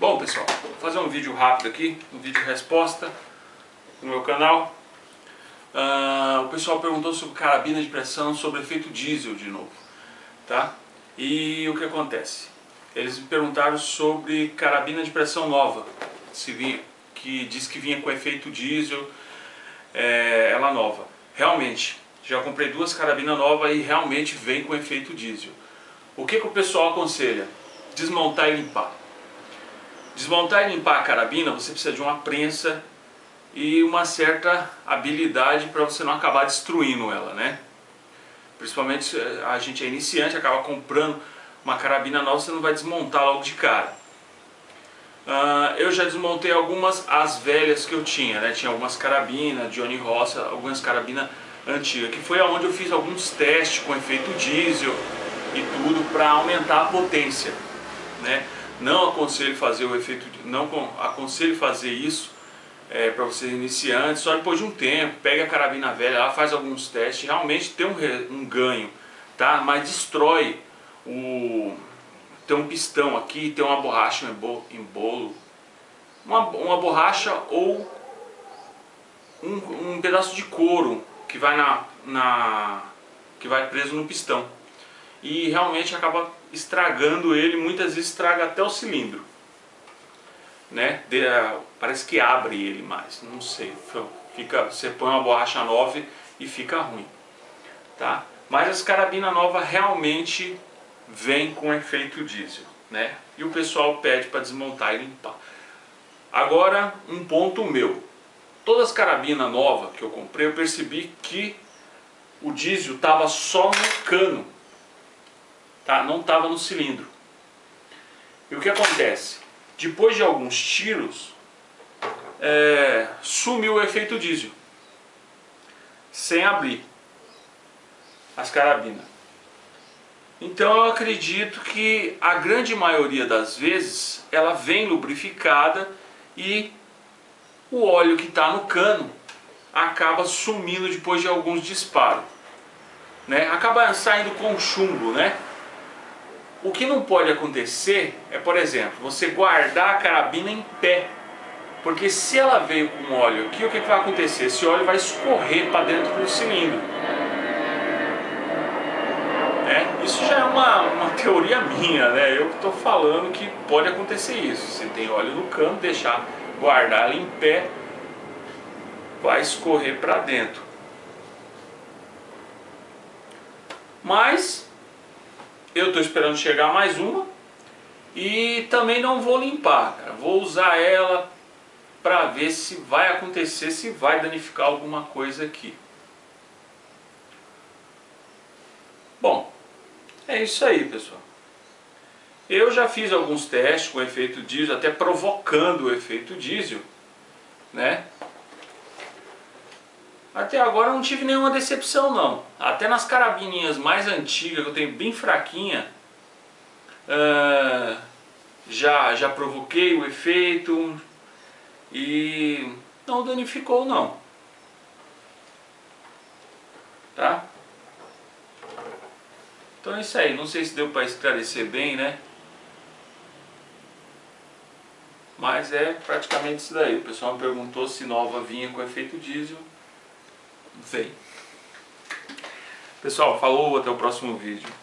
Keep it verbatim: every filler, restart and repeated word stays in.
Bom pessoal, vou fazer um vídeo rápido aqui, um vídeo resposta no meu canal. Uh, o pessoal perguntou sobre carabina de pressão, sobre efeito diesel de novo, tá? E o que acontece? Eles me perguntaram sobre carabina de pressão nova, se vinha, que diz que vinha com efeito diesel, é, ela nova. Realmente, já comprei duas carabinas novas e realmente vem com efeito diesel. O que, que o pessoal aconselha? Desmontar e limpar. Desmontar e limpar a carabina, você precisa de uma prensa e uma certa habilidade para você não acabar destruindo ela, né? Principalmente se a gente é iniciante, acaba comprando uma carabina nova, você não vai desmontar logo de cara. Uh, eu já desmontei algumas, as velhas que eu tinha, né? Tinha algumas carabinas, Johnny Rossa, algumas carabinas antigas, que foi onde eu fiz alguns testes com efeito diesel e tudo para aumentar a potência, né? Não aconselho fazer o efeito, não aconselho fazer isso é, para vocês iniciantes, só depois de um tempo. Pega a carabina velha, ela faz alguns testes, realmente tem um, um ganho, tá? Mas destrói o... Tem um pistão aqui, tem uma borracha em bolo, uma, uma borracha ou um, um pedaço de couro que vai, na, na, que vai preso no pistão. E realmente acaba estragando ele, muitas vezes estraga até o cilindro, né? De, parece que abre ele mais, não sei, fica, você põe uma borracha nova e fica ruim, tá? Mas as carabinas novas realmente vem com efeito diesel, né? E o pessoal pede para desmontar e limpar. Agora, um ponto meu, todas as carabinas novas que eu comprei, eu percebi que o diesel estava só no cano, tá? Não estava no cilindro. E o que acontece? Depois de alguns tiros, é, sumiu o efeito diesel, sem abrir as carabinas. Então eu acredito que a grande maioria das vezes ela vem lubrificada e o óleo que está no cano acaba sumindo depois de alguns disparos, né? Acaba saindo com chumbo, né? O que não pode acontecer é, por exemplo, você guardar a carabina em pé, porque se ela veio com óleo aqui, o que vai acontecer? Esse óleo vai escorrer para dentro do cilindro. É, isso já é uma, uma teoria minha, né? Eu estou falando que pode acontecer isso. Se tem óleo no cano, deixar guardar ela em pé, vai escorrer para dentro. Mas eu estou esperando chegar mais uma e também não vou limpar, cara. Vou usar ela para ver se vai acontecer, se vai danificar alguma coisa aqui. Bom, é isso aí, pessoal. Eu já fiz alguns testes com efeito diesel, até provocando o efeito diesel, né? Até agora não tive nenhuma decepção não. Até nas carabininhas mais antigas, que eu tenho bem fraquinha, uh, já, já provoquei o efeito e não danificou não. Tá? Então é isso aí, não sei se deu para esclarecer bem, né? Mas é praticamente isso daí. O pessoal me perguntou se nova vinha com efeito diesel. Vem. Pessoal, falou, até o próximo vídeo.